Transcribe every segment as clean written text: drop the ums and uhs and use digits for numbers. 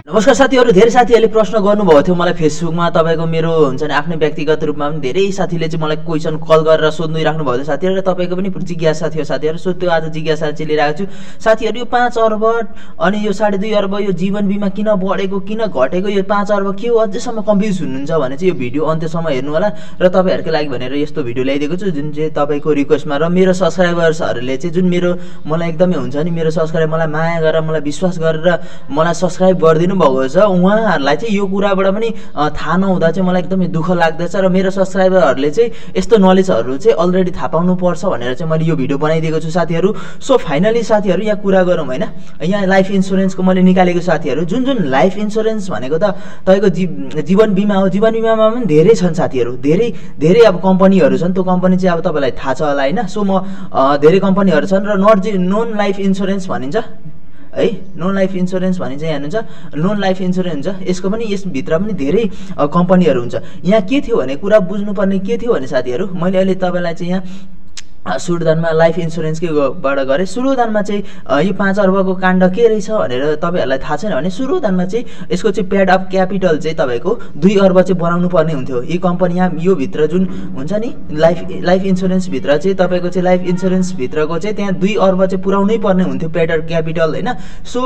नमस्कार साथीहरु, धेरै साथीहरुले प्रश्न गर्नुभएको थियो मलाई फेसबुकमा। तपाईको मेरो हुन्छ नि आफ्नै व्यक्तिगत रूपमा पनि धेरै साथीले चाहिँ मलाई क्वेशन कल गरेर सोध्नु राख्नु भएको थियो साथीहरु। तपाईको पनि जिज्ञासा थियो साथीहरु, सो त्यो आज जिज्ञासा चाहिँ लिएर आएको छु साथीहरु। यो 5 अर्ब अनि यो 2.5 अर्ब यो जीवन बीमा किन बढेको किन घटेको, यो 5 अर्ब के हो, अझैसम्म कन्फ्युज हुनुहुन्छ भने चाहिँ यो भिडियो अन्त्यसम्म हेर्नु होला। र तपाईहरुको लागि भनेर यस्तो भिडियो ल्याइदिएको छु जुन चाहिँ तपाईको रिक्वेस्टमा र मेरो सब्स्क्राइबर्सहरुले चाहिँ जुन मेरो मलाई एकदमै हुन्छ नि मेरो सब्स्क्राइब मलाई माया गरेर मलाई विश्वास गरेर मलाई सब्स्क्राइब गरिदिनु भएको छ, उहाँहरुलाई चाहिँ यो कुराबाट पनि थाहा नहुँदा चाहिँ मलाई एकदमै दुःख लाग्दैछ। र मेरो सब्स्क्राइबरहरुले चाहिँ यस्तो नलेजहरु चाहिँ अलरेडी थाहा पाउनु पर्छ भनेर चाहिँ मैले यो भिडियो बनाइदिएको छु साथीहरु। सो फाइनली साथीहरु यहाँ कुरा गरौँ हैन, यहाँ लाइफ इन्स्योरेन्सको मैले निकालेको साथीहरु। जुन जुन लाइफ इन्स्योरेन्स भनेको त तपाईको जीवन बीमा हो। जीवन बीमामा पनि धेरै छन् साथीहरु, धेरै अब कम्पनीहरु छन्। त्यो कम्पनी चाहिँ अब तपाईलाई थाहा छ होला हैन। सो म धेरै कम्पनीहरु छन् र नन लाइफ इन्स्योरेन्स भनिन्छ है, नन लाइफ इन्स्योरेन्स भनिन्छ यहाँ हुन्छ नन लाइफ इन्स्योरेन्स हुन्छ। यसको पनि यसभित्र पनि धेरै कम्पनीहरु हुन्छ। यहाँ के थियो भने कुरा बुझ्नुपर्ने के थियो भने साथीहरु, मैले अहिले तपाईलाई चाहिँ यहाँ सुरुदानमा लाइफ इन्स्योरेन्स के बाट गरे। सुरुदानमा चाहिँ यो 5 अर्बको काण्ड के रहेछ भनेर तपाईहरुलाई थाहा छैन भने सुरुदानमा चाहिँ यसको चाहिँ पेड अफ क्यापिटल चाहिँ तपाईको 2 अर्ब चाहिँ बनाउनु पर्ने हुन्थ्यो। यी कम्पनी यहाँ यो भित्र जुन हुन्छ नि लाइफ इन्स्योरेन्स भित्र चाहिँ तपाईको चाहिँ लाइफ इन्स्योरेन्स भित्रको चाहिँ त्यहाँ 2 अर्ब चाहिँ पुराउनै पर्ने हुन्थ्यो पेड अफ क्यापिटल हैन। सो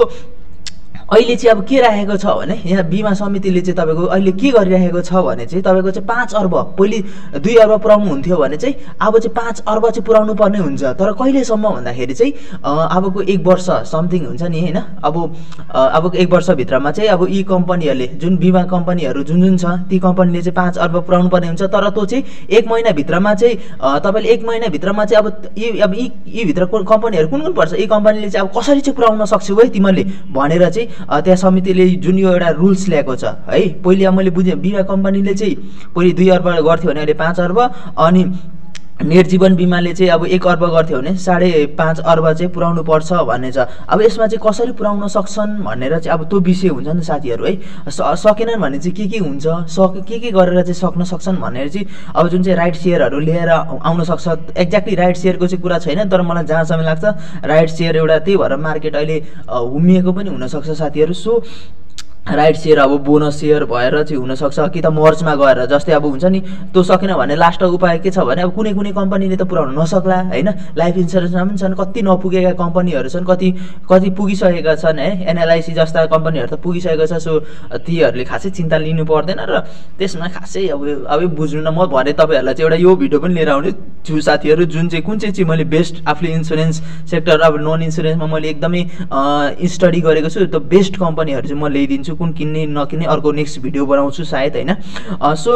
अहिले चाहिँ अब के राखेको छ भने यहाँ बीमा समितिले चाहिँ तपाईको अहिले के गरिरहेको छ भने चाहिँ तपाईको चाहिँ 5 अर्ब पहिले 2 अर्ब पुराउनु हुन्थ्यो भने चाहिँ अब चाहिँ 5 अर्ब चाहिँ पुराउनु पर्ने हुन्छ। तर कहिलेसम्म भन्दाखेरि चाहिँ अबको 1 वर्ष समथिङ हुन्छ नि हैन। अबको 1 वर्ष भित्रमा चाहिँ अब यी कम्पनीहरुले जुन बीमा कम्पनीहरु जुन छ ती कम्पनीले चाहिँ 5 अर्ब पुराउनु पर्ने हुन्छ। तर त्यो चाहिँ 1 महिना भित्रमा चाहिँ तपाईले 1 महिना भित्रमा चाहिँ अब यी भित्र कम्पनीहरु कुन पर्छ, यी कम्पनीले चाहिँ अब कसरी चाहिँ पुराउन सक्छौ है तिमीले भनेर चाहिँ त्यहाँ समितिले जुन यो एउटा रुल्स ल्याएको छ है। पहिले मैले बुझेँ बीमा कम्पनीले चाहिँ पहिले 2 अर्ब गर्थ्यो भने अहिले 5 अर्ब, अनि नेट जीवन बीमाले चाहिँ अब 1 अर्ब गर्थ्यो भने 5.5 अर्ब चाहिँ पुराउनु पर्छ भन्ने छ। अब यसमा चाहिँ कसरी पुराउन सक्छन् भनेर चाहिँ अब त्यो विषय हुन्छ नि साथीहरु है। सकेनन् भने चाहिँ के हुन्छ, के गरेर चाहिँ सक्न सक्छन् भनेर चाहिँ अब जुन चाहिँ राइट शेयरहरु लिएर आउन सक्छ। एक्ज्याक्टली राइट शेयरको चाहिँ कुरा छैन, तर मलाई जहाँसम्म लाग्छ राइट शेयर एउटा त्यही भएर मार्केट अहिले हुमिएको पनि हुन सक्छ साथीहरु। सो राइट शेयर अब बोनस शेयर भएर चाहिँ हुन सक्छ कि त मर्जमा गएर, जस्तै अब हुन्छ नि त्यो सकेन भने लास्ट उपाय के छ भने अब कुनै कम्पनीले त पुराउन नसक्ला हैन। लाइफ इन्स्योरेन्समा पनि छन् कति नपुगेका कम्पनीहरु छन्, कति पुगिसकेका छन् है। एनएलआईसी जस्ता कम्पनीहरु त पुगिसकेको छ। सो तीहरुले खासै चिन्ता लिनु पर्दैन र त्यसमा खासै अब बुझ्नु न। म भने तपाईहरुलाई चाहिँ एउटा यो भिडियो पनि लिएर आउने छु साथीहरु, जुन चाहिँ कुन चाहिँ मैले बेस्ट आफूले इन्स्योरेन्स सेक्टर अब नन इन्स्योरेन्समा मैले एकदमै स्टडी गरेको छु। त्यो बेस्ट कम्पनीहरु चाहिँ म ल्याइदिन्छु, कुन किन्ने नकिन्ने अर्को नेक्स्ट भिडियो बनाउँछु सायद हैन। सो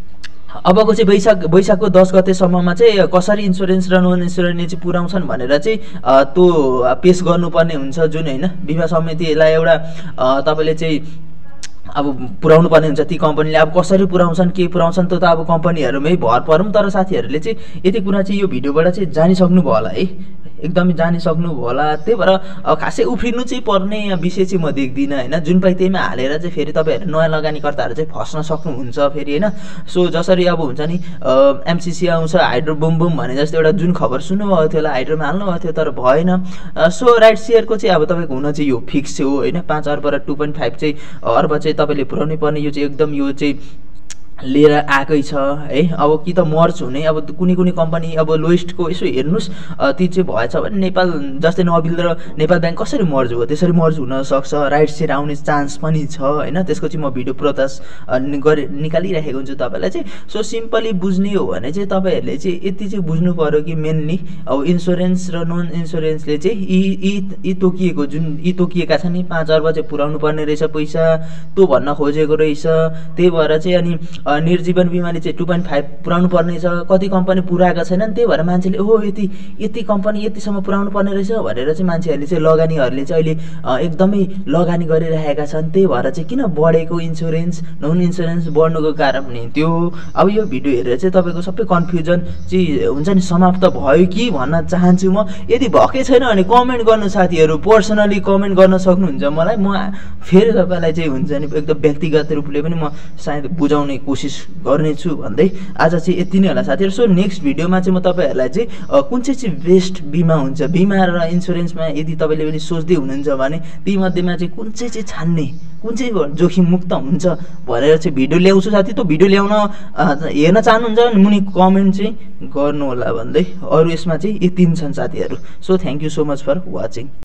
अबको चाहिँ वैशाखको 10 गतेसम्ममा चाहिँ कसरी इन्स्योरेन्स र नन इन्स्योरेन्स चाहिँ पुराउँछन् भनेर चाहिँ त्यो पेश गर्नुपर्ने हुन्छ जुन हैन। बीमा समितिलाई एउटा तपाईले चाहिँ अब पुराउनु पर्ने हुन्छ। ती कम्पनीले अब कसरी पुराउँछन् के पुराउँछन् त्यो त अब कम्पनीहरुमै भर परौँ। तर साथीहरुले चाहिँ यति कुरा चाहिँ यो भिडियोबाट चाहिँ जानिसक्नु भयो होला है, एकदमै जानिसक्नु भयो होला। त्यही भएर खासै उफ्रिनु चाहिँ पर्ने विषय चाहिँ म देख्दिनँ हैन। जुन पाइ त्यहीमा हालेर चाहिँ फेरि तपाईहरु नयाँ लगानीकर्ताहरु चाहिँ फस्न सक्नुहुन्छ फेरि हैन। सो जसरी अब हुन्छ नि एमसीसी आउँछ हाइड्रो बुम बुम भने जस्तो एउटा जुन खबर सुन्नुभएको थियो होला, हाइड्रोमा हाल्नु भएको थियो तर भएन। सो राइट शेयरको चाहिँ अब तपाईको हुन चाहिँ यो फिक्स हो हैन। 5 अर्ब र 2.5 चाहिँ अर्ब चाहिँ तपाईले पुराउनै पर्ने। यो चाहिँ एकदम यो चाहिँ लिएर आएकै छ है। अब कि त मर्ज हुने अब कुनै कम्पनी अब लोएस्टको यसो हेर्नुस् ती चाहिँ भएछ भने नेपाल जस्तै नबिल र नेपाल ब्याङ्क कसरी मर्ज हो त्यसरी मर्ज हुन सक्छ। राइट शेयर आउने चान्स पनि छ हैन। त्यसको चाहिँ म भिडियो प्रकाश निकालिराखेको हुन्छु तपाईलाई चाहिँ। सो सिम्पली बुझ्ने हो भने चाहिँ तपाईहरुले चाहिँ यति चाहिँ बुझ्नु पर्यो कि मेनली अब इन्स्योरेन्स र नन इन्स्योरेन्सले चाहिँ यी तोकिएको जुन यी तोकिएका छन् नि 5 अर्ब चाहिँ पुराउनु पर्ने रहेछ पैसा त्यो भन्न खोजेको रहेछ। त्यही भएर चाहिँ अनि निर्जीवन बीमाले चाहिँ 2.5 पुराउनु पर्ने छ। कति कम्पनी पुराएका छैनन्, त्यही भएर मान्छेले ओहो यति कम्पनी यतिसम्म पुराउनु पर्ने रहेछ भनेर चाहिँ मान्छेहरूले चाहिँ लगानीहरूले चाहिँ अहिले एकदमै लगानी गरिरहेका छन्। त्यही भएर चाहिँ किन बढेको इन्स्योरेन्स नन इन्स्योरेन्स बढ्नुको कारण पनि त्यो। अब यो भिडियो हेरेर चाहिँ तपाईको सबै कन्फ्युजन चाहिँ हुन्छ नि समाप्त भयो कि भन्न चाहन्छु म। यदि भएकै छैन भने कमेन्ट गर्नु साथीहरु, पर्सनली कमेन्ट गर्न सक्नुहुन्छ मलाई। म फेरि तपाईलाई चाहिँ हुन्छ नि एकदम व्यक्तिगत रूपले पनि म सायद बुझाउने कोसिस कोसिस गर्नेछु भन्दै आज चाहिँ यति नै होला साथीहरु। सो नेक्स्ट भिडियोमा चाहिँ म तपाईहरुलाई चाहिँ कुन चाहिँ बेस्ट बिमा हुन्छ, बिमा र इन्स्योरेन्समा यदि तपाईले पनि सोच्दै हुनुहुन्छ भने ती मध्येमा चाहिँ कुन चाहिँ छान्ने, कुन चाहिँ जोखिम मुक्त हुन्छ भनेर चाहिँ भिडियो ल्याउँछु साथी। त्यो भिडियो ल्याउन हेर्न चाहनुहुन्छ भने मुनि कमेन्ट चाहिँ गर्नु होला भन्दै अरु यसमा चाहिँ यति नै छन् साथीहरु। So thank you so much for watching.